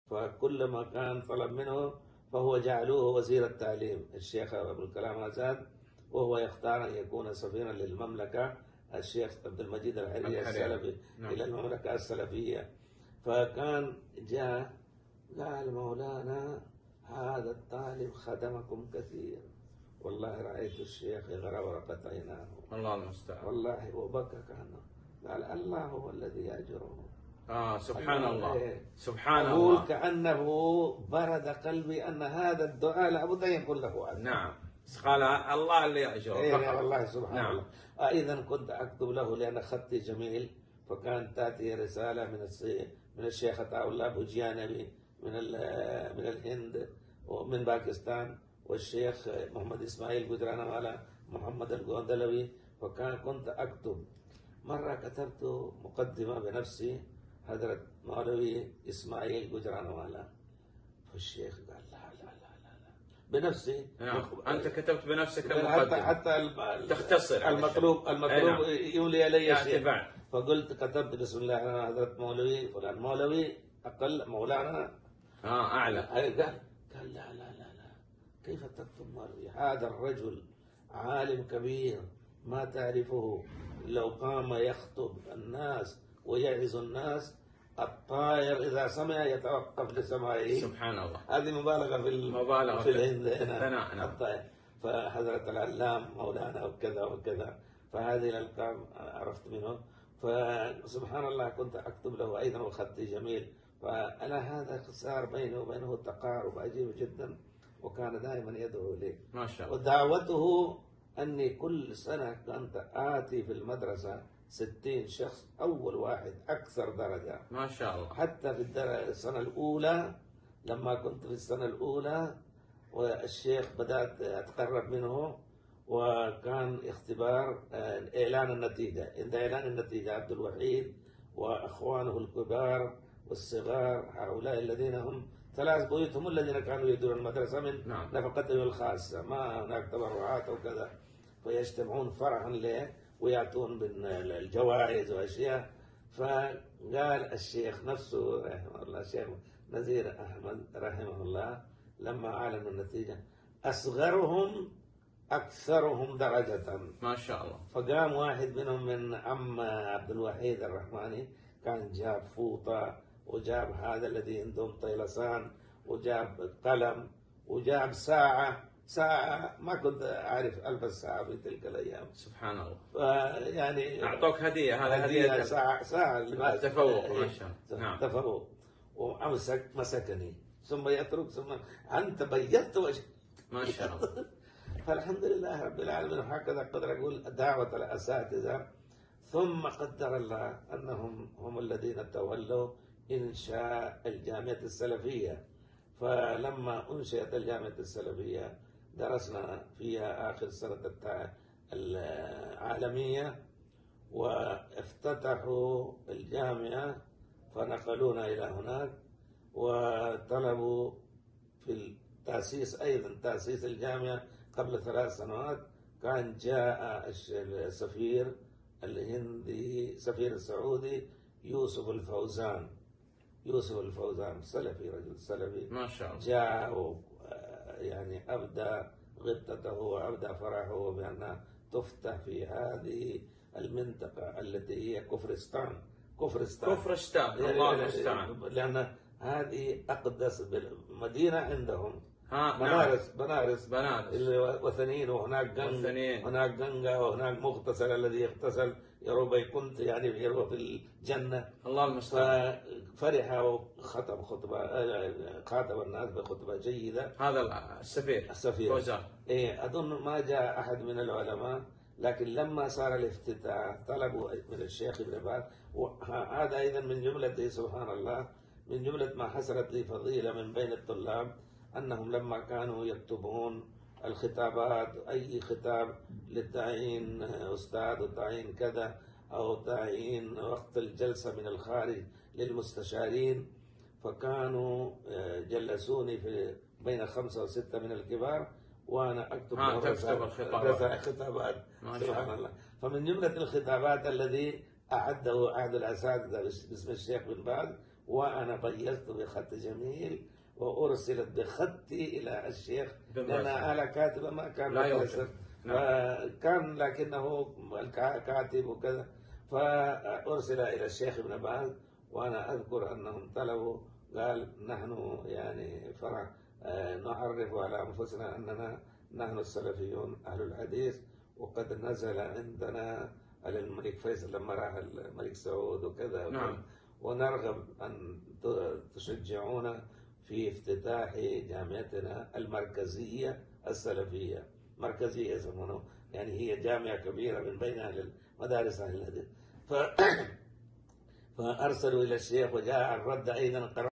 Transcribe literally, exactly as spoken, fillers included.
فكلما كان طلب منه فهو جعلوه وزير التعليم الشيخ أبو الكلام آزاد، وهو يختار أن يكون سفيرا للمملكة الشيخ عبد المجيد الحريري السلفي نعم. إلى المملكة السلفية. فكان جاء قال مولانا هذا الطالب خدمكم كثير، والله رأيت الشيخ يغرى ورقة عيناه، الله المستعان، والله وبكى كأنه قال الله هو الذي يأجره. آه سبحان الله إيه. سبحان أقول الله، كأنه برد قلبي أن هذا الدعاء لابد أن يكون له أجر. نعم قال الله اللي يأجره. إيه والله سبحان نعم. الله. إذا كنت أكتب له لأن خطي جميل، فكانت تأتي رسالة من من الشيخ عطاء الله بوجيانبي من من الهند ومن باكستان، والشيخ محمد إسماعيل قدرانوالا محمد الجوندلوي، فكان كنت أكتب. مرة كتبت مقدمة بنفسي حضرة مولوي إسماعيل قدرانوالا، فالشيخ قال لا لا لا لا, لا. بنفسي نعم. أنت كتبت بنفسك المقدمة حتى, حتى تختصر المطلوب المطلوب نعم. يولي علي شيء، بعد. فقلت كتبت بسم الله الرحمن الرحيم حضرة مولوي فلان مولوي أقل مولانا اه أعلى. قال قال لا لا لا لا كيف تكتب مولوي؟ هذا الرجل عالم كبير ما تعرفه، لو قام يخطب الناس ويعظ الناس الطائر إذا سمع يتوقف لسماعه. سبحان الله. هذه مبالغة في مبالغة في الهند هنا نعم. الطائر. فحضرة العلام مولانا وكذا وكذا، فهذه الألقاب عرفت منه. فسبحان الله كنت أكتب له أيضا وخطي جميل، فأنا هذا صار بيني وبينه تقارب عجيب جدا، وكان دائما يدعو لي ما شاء الله. ودعوته أني كل سنة كنت آتي في المدرسة ستين شخص، أول واحد أكثر درجة ما شاء الله. حتى في السنة الأولى لما كنت في السنة الأولى والشيخ بدأت أتقرب منه، وكان اختبار إعلان النتيجة. عند إعلان النتيجة عبد الوحيد وأخوانه الكبار والصغار هؤلاء الذين هم ثلاث بيوت هم الذين كانوا يديرون المدرسة من نعم. نفقتهم الخاصة، ما هناك تبرعات أو كذا، فيجتمعون فرحا له ويأتون بالجوائز وأشياء. فقال الشيخ نفسه رحمه الله الشيخ نزير أحمد رحمه الله لما أعلن النتيجة أصغرهم أكثرهم درجة. ما شاء الله. فقام واحد منهم من عم عبد الوحيد الرحماني كان جاب فوطة وجاب هذا الذي عندهم طيلسان وجاب قلم وجاب ساعة ساعة ما كنت أعرف ألبس ساعة في تلك الأيام. سبحان الله. يعني أعطوك هدية، هذا هدية, هدية ساعة ساعة تفوق ما شاء الله. نعم تفوق. وأمسك مسكني ثم يترك ثم أنت بيضت وجهك ما شاء الله. فالحمد لله رب العالمين. هكذا أقدر أقول دعوة الأساتذة، ثم قدر الله أنهم هم الذين تولوا إنشاء الجامعة السلفية. فلما أنشئت الجامعة السلفية درسنا فيها آخر سنة العالمية، وافتتحوا الجامعة فنقلونا إلى هناك، وطلبوا في التأسيس أيضا تأسيس الجامعة قبل ثلاث سنوات. كان جاء السفير الهندي سفير السعودي يوسف الفوزان يوسف الفوزان سلفي، رجل سلفي ما شاء الله، جاء يعني أبدى غبطته وأبدى فرحه بأن تفتح في هذه المنطقة التي هي كفرستان كفرستان كفرستان الله المستعان، لأن هذه أقدس مدينة عندهم. ها بنارس بنارس بنارس الوثنيين، وهناك جنگ هناك جنجا وهناك مغتسل الذي يغتسل يروى بيكنت يعني يروى في الجنة. الله المستعان. ففرح وخطب خطبة خاطب الناس بخطبة جيدة. هذا السفير السفير فوزان. إيه أظن ما جاء أحد من العلماء، لكن لما صار الافتتاح طلبوا من الشيخ ابن باز، وهذا أيضا من جملة سبحان الله من جملة ما حصلت لي فضيلة من بين الطلاب، أنهم لما كانوا يكتبون الخطابات أي خطاب للتعيين أستاذ وتعيين كذا أو تعيين وقت الجلسة من الخارج للمستشارين، فكانوا جلسوني في بين خمسة وستة من الكبار وأنا أكتب الخطابات سبحان الله. فمن جملة الخطابات الذي أعده أحد الأساتذة باسم الشيخ بن باز وأنا بيضت بخط جميل وأرسلت بخطي إلى الشيخ، لأن آلة كاتبة ما كان لا متيسر. يوجد. فكان لكنه كاتب وكذا، فأرسل إلى الشيخ ابن باز. وأنا أذكر أنهم طلبوا، قال نحن يعني فرح نعرف على أنفسنا أننا نحن السلفيون أهل الحديث، وقد نزل عندنا الملك فيصل لما راح الملك سعود وكذا. نعم. ونرغب أن تشجعونا في افتتاح جامعتنا المركزية السلفية، مركزية يسمونه، يعني هي جامعة كبيرة من بين أهل المدارس أهل الحديث. ف... فأرسلوا إلى الشيخ، وجاء الرد أيضا قرأ